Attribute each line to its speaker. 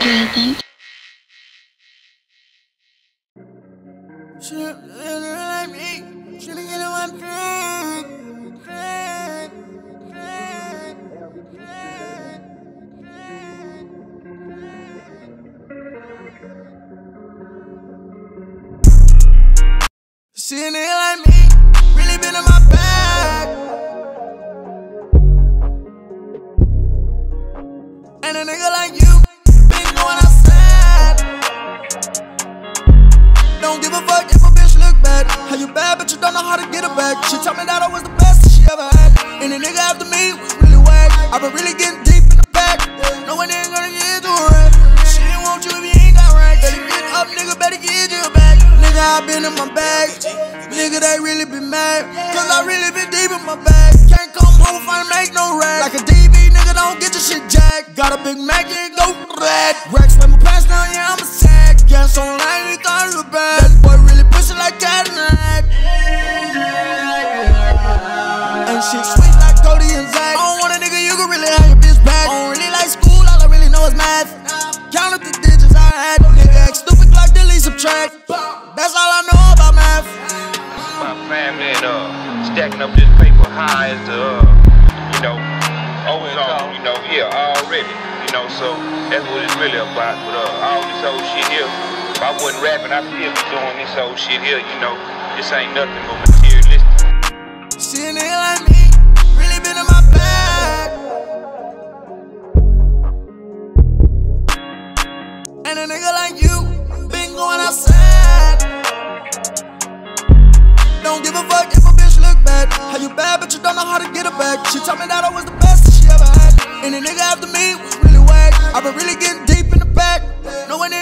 Speaker 1: then.
Speaker 2: Shit, like me. Should've get in one See a nigga like me, really been in my bag. And a nigga like you, been going outside. Don't give a fuck if a bitch look bad. How you bad, but you don't know how to get it back. She told me that I was the best that she ever had. And the nigga after me was really whack. I been really getting deep in the back. No one ain't gonna get to her. She didn't want you if you ain't got right. Better get up, nigga, better get you back. Nigga, I been in my bag. Nigga, they really be mad. Cause I really been deep in my bag. Can't come home if I make no rap. Like a DB, nigga, don't get your shit jacked. Got a Big Mac, yeah, go red. Rex, when my pants down, yeah, I'm a sack. Gas online, we got it bad. That boy really pushing like Cadillac. And shit sweet like Cody and Zach. I don't want a nigga, you can really have your bitch back. I don't really like school, all I really know is math. Count up the digits I had. Nigga act stupid like delete, subtract. That's all I know about math.
Speaker 3: My family and stacking up this paper high as the ozone, already, so that's what it's really about. But all this old shit here, if I wasn't rapping, I'd still be doing this old shit here, this ain't nothing but materialistic.
Speaker 2: See a nigga like me, really been in my bag. And a nigga like you, been going outside. Don't give a fuck if a bitch look bad. How you bad, but you don't know how to get it back. She told me that I was the best that she ever had. And the nigga after me was really whack. I been really getting deep in the back. No one